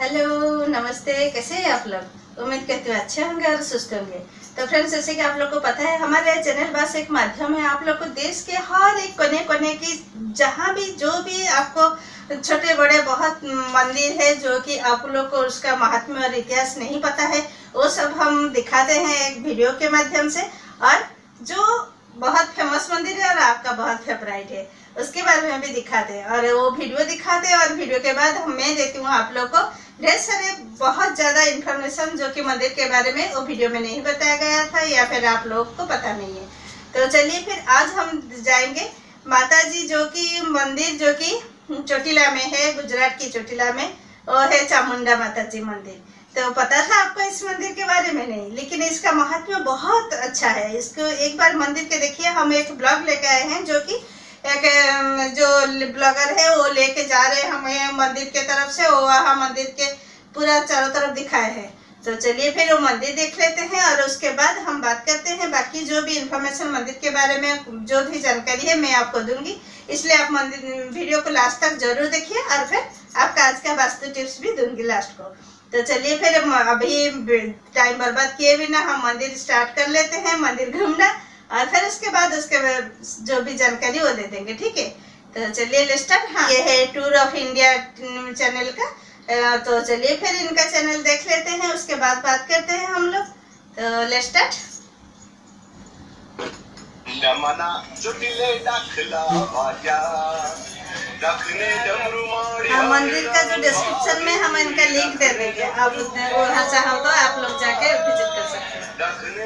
Hello, नमस्ते। कैसे हैं आप लोग? उम्मीद करती हूँ अच्छे होंगे और सुस्त होंगे। तो फ्रेंड्स, जैसे कि आप लोग को पता है, हमारे चैनल बस एक माध्यम है आप लोग को देश के हर एक कोने कोने की, जहाँ भी जो भी आपको छोटे बड़े बहुत मंदिर है जो कि आप लोग को उसका महात्म्य और इतिहास नहीं पता है, वो सब हम दिखाते हैं एक वीडियो के माध्यम से। और जो बहुत फेमस मंदिर है और आपका बहुत फेवरेट है, उसके बारे में भी दिखाते हैं और वो वीडियो दिखाते हैं। और वीडियो के बाद मैं देती हूँ आप लोग को ढेर सारे बहुत ज्यादा इन्फॉर्मेशन जो कि मंदिर के बारे में वो वीडियो में नहीं बताया गया था या फिर आप लोग को पता नहीं है। तो चलिए फिर आज हम जाएंगे माता जी जो कि मंदिर जो कि चोटिला में है, गुजरात की चोटिला में, वो है चामुंडा माता जी मंदिर। तो पता था आपको इस मंदिर के बारे में? नहीं, लेकिन इसका महात्म्य बहुत अच्छा है। इसको एक बार मंदिर के देखिए, हम एक ब्लॉग लेके आए हैं जो कि एक जो ब्लॉगर है वो लेके जा रहे हैं हमें मंदिर के तरफ से, वो वहाँ मंदिर के पूरा चारों तरफ दिखाए हैं। तो चलिए फिर वो मंदिर देख लेते हैं और उसके बाद हम बात करते हैं। बाकी जो भी इंफॉर्मेशन मंदिर के बारे में जो भी जानकारी है मैं आपको दूंगी, इसलिए आप मंदिर वीडियो को लास्ट तक जरूर देखिए और फिर आपका आज का वास्तु टिप्स भी दूंगी लास्ट को। तो चलिए फिर अभी टाइम बर्बाद किए बिना हम मंदिर स्टार्ट कर लेते हैं, मंदिर घूमना, और फिर उसके बाद उसके जो भी जानकारी वो दे देंगे, ठीक है? तो चलिए स्टार्ट। हाँ, ये है टूर ऑफ इंडिया चैनल का। तो चलिए फिर इनका चैनल देख लेते हैं, उसके बाद बात करते हैं हम लोग। तो लेट्स स्टार्ट। मंदिर का जो डिस्क्रिप्शन में हम इनका लिंक दे देंगे, आप वहाँ चाहो तो आप लोग जाके विजिट कर सकते हैं।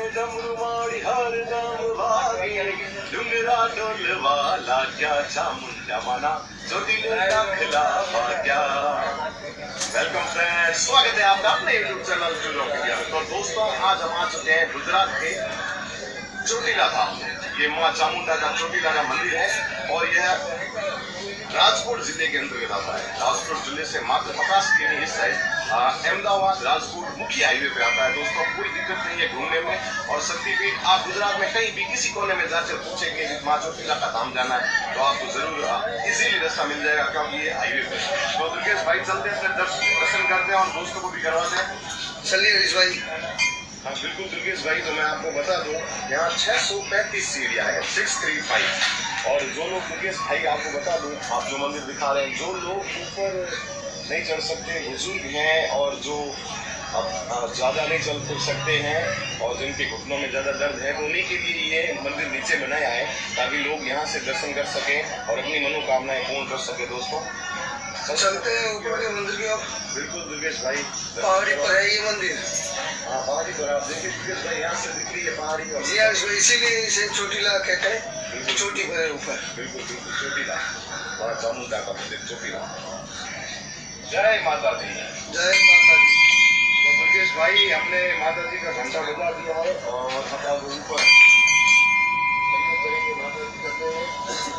वेलकम फ्रेंड्स, स्वागत है आपका अपने YouTube channel tour of India. तो दोस्तों, आज हम आ चुके हैं गुजरात के चोटिला धाम। ये माँ चामुंडा का चोटिला का मंदिर है और यह राजकोट जिले के अंतर्गत आता है। राजकोट जिले से मात्र 50 किमी इस साइड अहमदाबाद राजकोट मुख्य हाईवे पे आता है। दोस्तों, कोई दिक्कत नहीं है घूमने में और शक्तिपीठ आप गुजरात में कहीं भी किसी कोने में जाकर पूछेंगे माँ चोटिला का धाम जाना है तो आपको जरूर इजीली रास्ता मिल जाएगा, क्योंकि ये हाईवे पे। तो दुर्गेश भाई चलते हैं, दर्शन करते हैं और दोस्तों को भी करवाते हैं। चलिए हरीश भाई। हाँ बिल्कुल दुर्गेश भाई, तो मैं आपको बता दूं, यहाँ 635 सीढ़ियाँ है, 635। और जो लोग, दुर्गेश भाई आपको बता दूं, आप जो मंदिर दिखा रहे हैं, जो लोग ऊपर नहीं चढ़ सकते, बुजुर्ग हैं और जो अब ज़्यादा नहीं चल फिर सकते हैं और जिनके घुटनों में ज़्यादा दर्द है, तो उन्हीं के लिए ये मंदिर नीचे बनाया है ताकि लोग यहाँ से दर्शन कर सकें और अपनी मनोकामनाएं पूर्ण कर सके। दोस्तों चलते हैं ऊपर के मंदिर की ओर। बिल्कुल दुर्गेश भाई, पहाड़ी पर है ये मंदिर। हाँ, पहाड़ी पर आप देखिए दुर्गेश भाई, यहाँ से दिख रही है पहाड़ी। और जी हाँ, इसीलिए इसे चोटिला कहते हैं, चोटी पर है ऊपर। बिल्कुल बिल्कुल, चोटिला, माँ चामुंडा का मंदिर चोटिला। जय माता दी, जय माता दी। तो दुर्गेश भाई, हमने माता जी का घंटा बजा दिया है और अब ऊपर करेंगे माता जी करते हैं।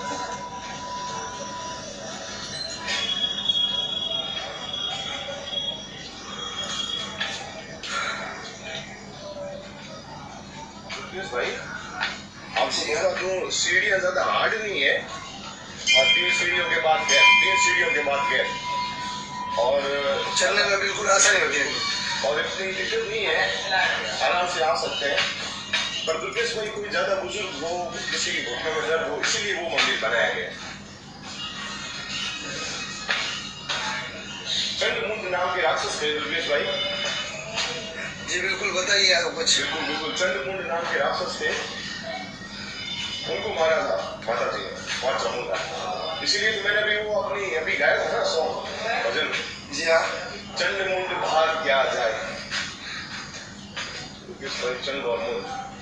भाई आपको बता दूं, सीढ़ियाँ ज्यादा हार्ड नहीं है और 3 सीढ़ियों के बाद गैप, 3 सीढ़ियों के बाद गैप, और चलने में बिल्कुल आसानी होती है और इतनी दिक्कत नहीं है, आराम से आ सकते हैं। पर दुर्गेश भाई, कोई ज्यादा बुजुर्ग हो, किसी की घुटने में दर्द हो, इसीलिए वो मंदिर बनाया गया। चंद्रमुंड नाम के राक्षस थे दुर्गेश भाई। जी बिल्कुल, बताइए आप कुछ। बिल्कुल बिल्कुल, चंद्रमुंड नाम के राक्षस थे, उनको मारा था माता जी ने, माँ चामुंडा। इसीलिए तो मैंने भी अभी गाया था ना सॉन्ग, भजन। जी हाँ, चंद्रमुंड बाहर क्या जाए, चंद्र और मुंड।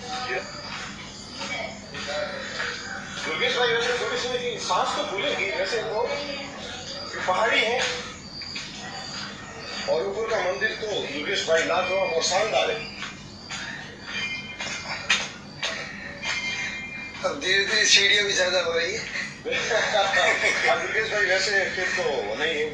दुर्गेश भाई, वैसे थोड़ी सी सांस तो भूलेगी, वैसे वो पहाड़ी है और ऊपर का मंदिर तो दुर्गेश भाई लाजवाब और शानदार है। अब धीरे धीरे सीढ़ियाँ भी ज्यादा हो रही है। दुर्गेश भाई, वैसे फिर तो नहीं है,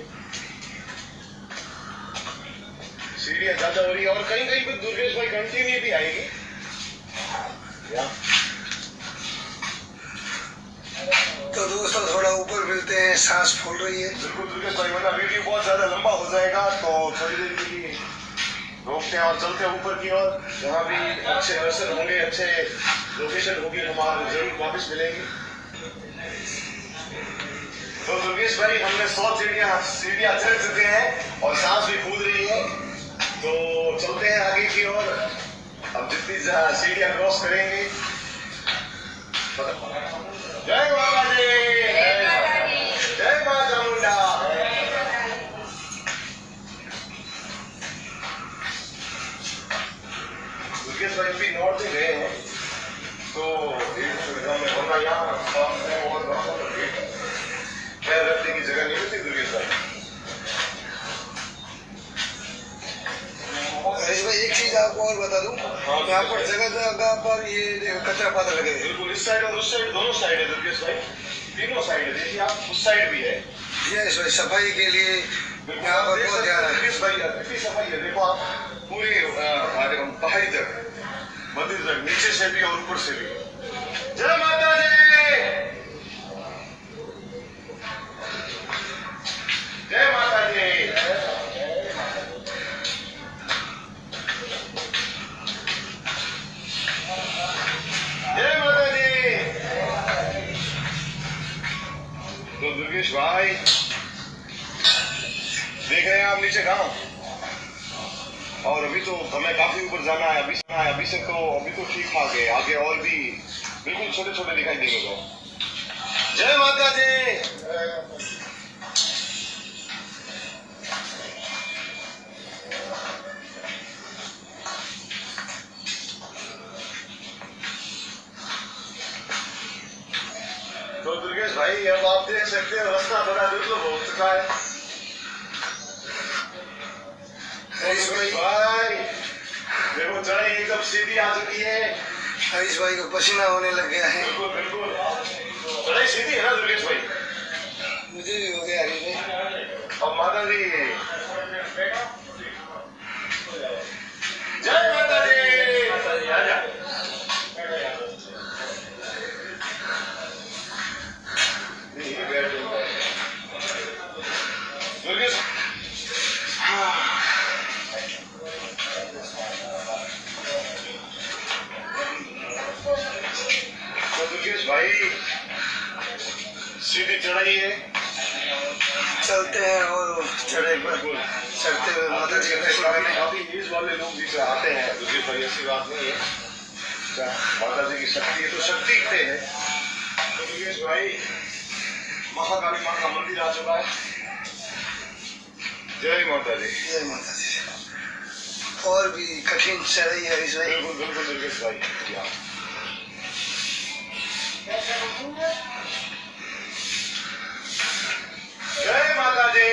सीढ़ियाँ ज्यादा हो रही है और कहीं कहीं पे दुर्गेश भाई कंटिन्यू भी आएगी। तो तो दोस्तों थोड़ा ऊपर मिलते हैं, सांस फूल रही है। बिल्कुल दुर्गेश भाई, वरना वीडियो बहुत ज्यादा लंबा हो जाएगा, तो थोड़ी देर के लिए रोकते हैं और चलते हैं ऊपर की ओर। जहाँ भी अच्छे दर्शन होंगे, अच्छे लोकेशन होगी, हम आपको जरूर वापस मिलेंगे। तो दुर्गेश भाई, हमने 100 सीढ़ियाँ चढ़ चुके हैं और सांस भी फूल रही है, तो चलते हैं आगे की ओर। अब जितनी सीढ़ियाँ क्रॉस करेंगे। जय माता दी, जय मां चामुंडा। दुर्गेश भाई भी नॉर्थ में गए हैं, तो पैर रखने की जगह नहीं होती दुर्गेश भाई। हरीश भाई, एक चीज आपको और बता दूं, यहाँ पर जगह जगह पर ये कचरा पात्र लगे हैं। बिल्कुल, इस साइड और उस साइड, दोनों साइड है दुर्गेश भाई, तीनों साइड है। देखिए आप, उस साइड भी है। यस भाई, सफाई के लिए यहाँ पर बहुत ध्यान है। दुर्गेश भाई कितनी सफाई है, देखो आप, पूरे पहाड़ी तक, मंदिर तक, नीचे से भी और ऊपर से भी। जय माता दी, जय माता दी। जय माता दी। तो दुर्गेश भाई, देख रहे हैं आप नीचे गांव, और अभी तो हमें काफी ऊपर जाना है। अभी से तो अभी तो ठीक ठाक है, आगे और भी बिल्कुल छोटे छोटे दिखाई देंगे गाँव। जय माता दी। तो दुर्गेश भाई, अब आप देख सकते हैं रास्ता बड़ा दुर्लभ हो चुका है। भाई देखो, चढ़ाई एकदम सीधी आ चुकी है। हरीश भाई को पसीना होने लग गया है। बिल्कुल बिल्कुल, चढ़ाई सीधी है ना दुर्गेश भाई? मुझे भी हो गया हरीश भाई। अब माता दी, जय माता दी। दुर्गेश, तो दुर्गेश भाई, सीधी चढ़ाई है, चलते हैं और चढ़ाई पर चढ़ते हुए माता जी के दर्शन करने। काफी न्यूज वाले लोग भी आते हैं दुर्गेश भाई, ऐसी बात नहीं है। माता जी की शक्ति है तो शक्ति पे है। तो दुर्गेश भाई, महाकाली माँ का मंदिर आ चुका है। जय माता दी, जय माता दी। और भी कठिन चढ़ाई है हरीश भाई। बिल्कुल बिल्कुल दुर्गेश भाई। जय माता दी।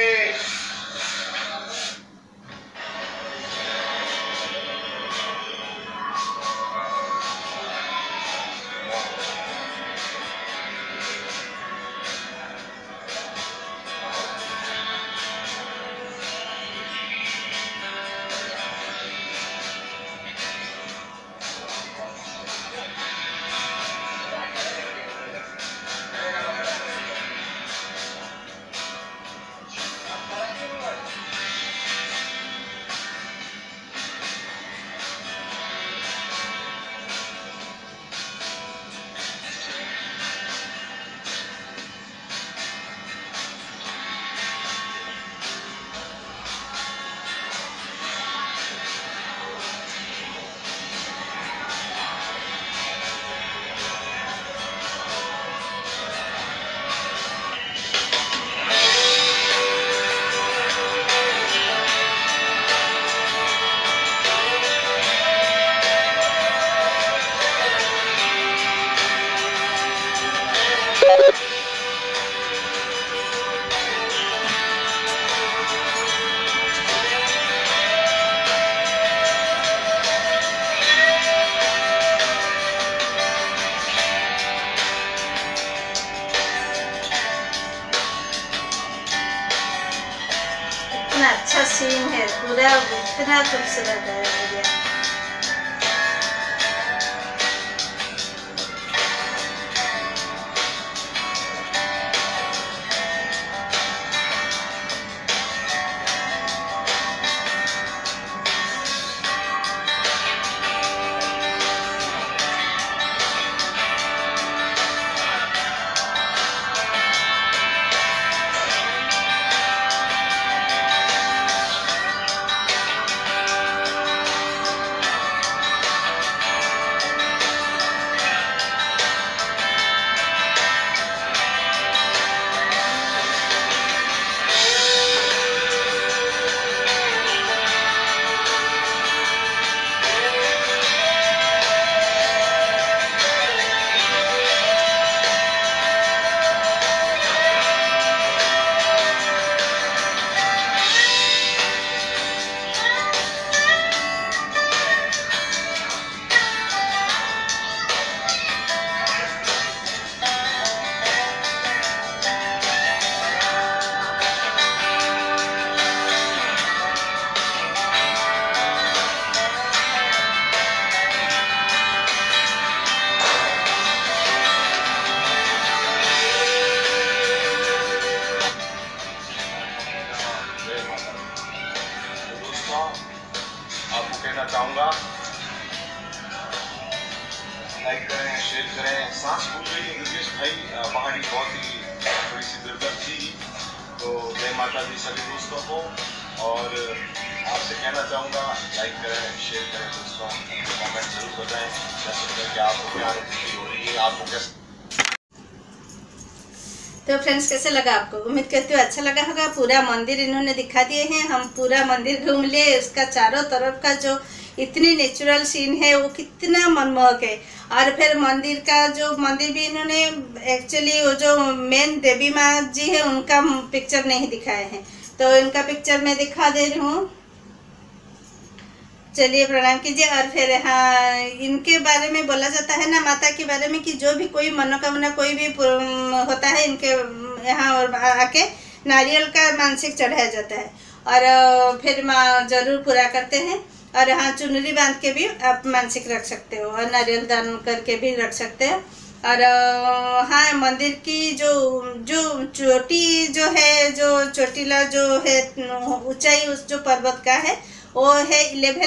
इतना अच्छा सीन है, पूरा इतना खूबसूरत है भैया। दोस्तों आपको कहना चाहूँगा, लाइक करें, शेयर करें। सांस फूल गई योगेश भाई, पहाड़ी बहुत ही थोड़ी सी दुर्लभ थी, तो जय माता दी सभी दोस्तों को। और आपसे कहना चाहूँगा लाइक करें, शेयर करें दोस्तों, कमेंट जरूर बताएं जैसे कि आपको क्या अनुभूति हो रही है, आपको कैसे। तो फ्रेंड्स कैसे लगा आपको? उम्मीद करती हूँ अच्छा लगा होगा। पूरा मंदिर इन्होंने दिखा दिए हैं, हम पूरा मंदिर घूम लिए। उसका चारों तरफ का जो इतनी नेचुरल सीन है वो कितना मनमोहक है। और फिर मंदिर भी इन्होंने एक्चुअली वो जो मेन देवी माँ जी है उनका पिक्चर नहीं दिखाए हैं, तो इनका पिक्चर मैं दिखा दे रही हूँ। चलिए प्रणाम कीजिए। और फिर हाँ, इनके बारे में बोला जाता है ना, माता के बारे में, कि जो भी कोई मनोकामना कोई भी होता है इनके यहाँ और आके नारियल का मानसिक चढ़ाया जाता है और फिर माँ जरूर पूरा करते हैं। और हाँ, चुनरी बांध के भी आप मानसिक रख सकते हो और नारियल दान करके भी रख सकते हो। और हाँ, मंदिर की जो चोटी जो है, जो चोटीला जो है ऊंचाई उस जो पर्वत का है वो है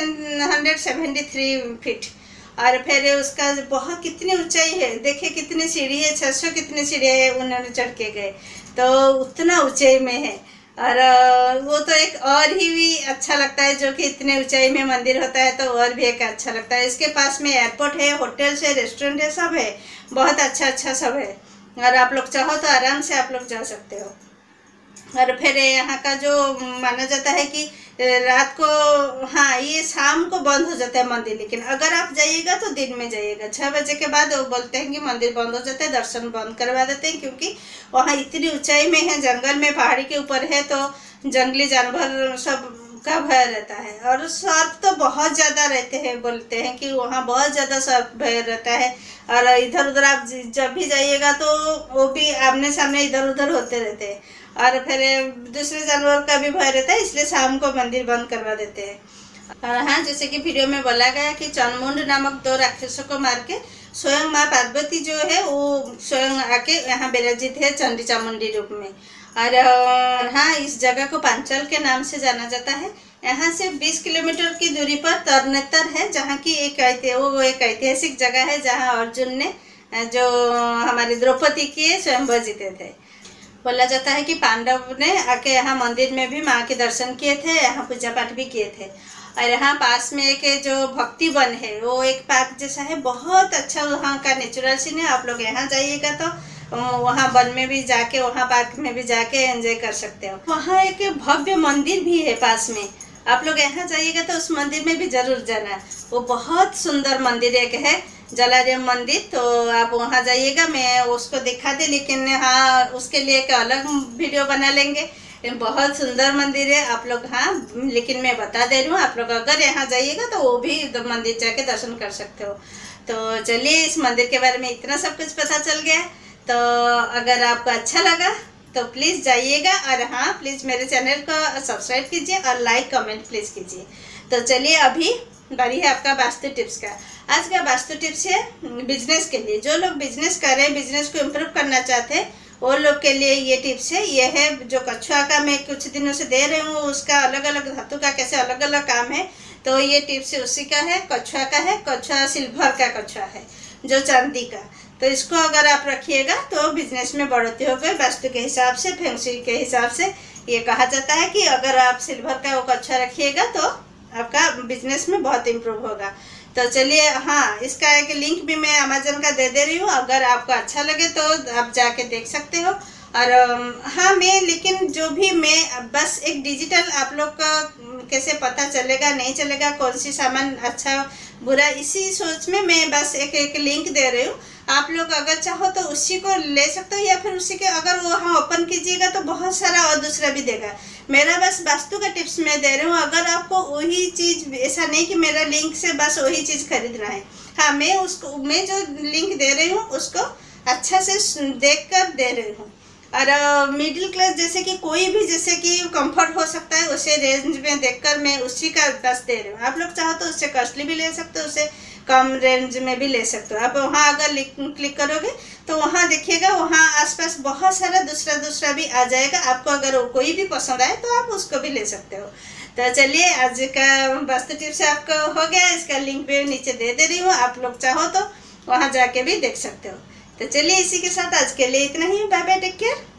1173 फीट। और फिर उसका बहुत कितनी ऊंचाई है, देखिए कितनी सीढ़ी है, 600 कितनी सीढ़ी है उन्होंने चढ़ के गए, तो उतना ऊंचाई में है। और वो तो एक और ही भी अच्छा लगता है, जो कि इतने ऊंचाई में मंदिर होता है तो और भी एक अच्छा लगता है। इसके पास में एयरपोर्ट है, होटल्स है, रेस्टोरेंट है, सब है, बहुत अच्छा सब है। और आप लोग चाहो तो आराम से आप लोग जा सकते हो। और फिर यहाँ का जो माना जाता है कि रात को, हाँ, ये शाम को बंद हो जाता है मंदिर, लेकिन अगर आप जाइएगा तो दिन में जाइएगा। 6 बजे के बाद वो बोलते हैं कि मंदिर बंद हो जाता है, दर्शन बंद करवा देते हैं, क्योंकि वहाँ इतनी ऊंचाई में है, जंगल में, पहाड़ी के ऊपर है, तो जंगली जानवर सब का भय रहता है। और सर्प तो बहुत ज़्यादा रहते हैं, बोलते हैं कि वहाँ बहुत ज़्यादा सर्प भय रहता है। और इधर उधर आप जब भी जाइएगा तो वो भी आमने सामने इधर उधर होते रहते हैं। और फिर दूसरे जानवर का भी भय रहता है, इसलिए शाम को मंदिर बंद करवा देते हैं। और हाँ, जैसे कि वीडियो में बोला गया कि चंद्रमुंड नामक 2 राक्षसों को मार के स्वयं माँ पार्वती जो है वो स्वयं आके यहाँ विराजित है चंडी चामुंडी रूप में। और हाँ, इस जगह को पांचल के नाम से जाना जाता है। यहाँ से 20 किलोमीटर की दूरी पर तरनेतर है, जहाँ की एक ऐतिहासिक जगह है, जहाँ अर्जुन ने जो हमारी द्रौपदी के स्वयंवर जीते थे। बोला जाता है कि पांडव ने आके यहाँ मंदिर में भी माँ के दर्शन किए थे, यहाँ पूजा पाठ भी किए थे। और यहाँ पास में एक जो भक्ति वन है, वो एक पार्क जैसा है, बहुत अच्छा वहाँ का नेचुरल सीन है। आप लोग यहाँ जाइएगा तो वहाँ वन में भी जाके, वहाँ पार्क में भी जाके एंजॉय कर सकते हो। वहाँ एक भव्य मंदिर भी है पास में, आप लोग यहाँ जाइएगा तो उस मंदिर में भी जरूर जाना। वो बहुत सुंदर मंदिर एक है, जलाराम मंदिर, तो आप वहाँ जाइएगा। मैं उसको दिखा दे, लेकिन हाँ, उसके लिए एक अलग वीडियो बना लेंगे। बहुत सुंदर मंदिर है आप लोग, हाँ, लेकिन मैं बता दे रही हूँ, आप लोग अगर यहाँ जाइएगा तो वो भी मंदिर जाके दर्शन कर सकते हो। तो चलिए, इस मंदिर के बारे में इतना सब कुछ पता चल गया। तो अगर आपको अच्छा लगा तो प्लीज़ जाइएगा, और हाँ, प्लीज़ मेरे चैनल को सब्सक्राइब कीजिए और लाइक कमेंट प्लीज़ कीजिए। तो चलिए, अभी बारी है आपका वास्तु टिप्स का। आज का वास्तु टिप्स है बिजनेस के लिए। जो लोग बिजनेस कर रहे हैं, बिजनेस को इम्प्रूव करना चाहते हैं, वो लोग के लिए ये टिप्स है। ये है जो कछुआ का मैं कुछ दिनों से दे रही हूँ, उसका अलग अलग धातु का कैसे अलग अलग काम है, तो ये टिप्स उसी का है, कछुआ का है। कछुआ सिल्वर का कछुआ है, जो चांदी का। तो इसको अगर आप रखिएगा तो बिजनेस में बढ़ोतरी होगी। वास्तु के हिसाब से, फैंग शुई के हिसाब से ये कहा जाता है कि अगर आप सिल्वर का वो कछुआ रखिएगा तो आपका बिजनेस में बहुत इम्प्रूव होगा। तो चलिए, हाँ, इसका एक लिंक भी मैं अमेजन का दे रही हूँ, अगर आपको अच्छा लगे तो आप जाके देख सकते हो। और हाँ, लेकिन जो भी मैं बस एक डिजिटल आप लोग का कैसे पता चलेगा नहीं चलेगा, कौन सी सामान अच्छा बुरा, इसी सोच में मैं बस एक लिंक दे रही हूँ। आप लोग अगर चाहो तो उसी को ले सकते हो, या फिर उसी के अगर वो हाँ ओपन कीजिएगा तो बहुत सारा और दूसरा भी देगा। मेरा बस वास्तु का टिप्स मैं दे रही हूँ। अगर आपको वही चीज़, ऐसा नहीं कि मेरा लिंक से बस वही चीज़ खरीदना है। हाँ, मैं जो लिंक दे रही हूँ उसको अच्छा से देख कर दे रही हूँ। और मिडिल क्लास जैसे कि कोई भी जैसे कि कंफर्ट हो सकता है, उसे रेंज में देखकर मैं उसी का बस दे रही हूँ। आप लोग चाहो तो उससे कॉस्टली भी ले सकते हो, उससे कम रेंज में भी ले सकते हो। आप वहाँ अगर क्लिक करोगे तो वहाँ देखिएगा, वहाँ आसपास बहुत सारा दूसरा भी आ जाएगा। आपको अगर कोई भी पसंद आए तो आप उसको भी ले सकते हो। तो चलिए आज का वास्तु टिप्स आपको हो गया, इसका लिंक भी नीचे दे रही हूँ, आप लोग चाहो तो वहाँ जाके भी देख सकते हो। तो चलिए इसी के साथ आज के लिए इतना ही, बाय बाय, टेक केयर।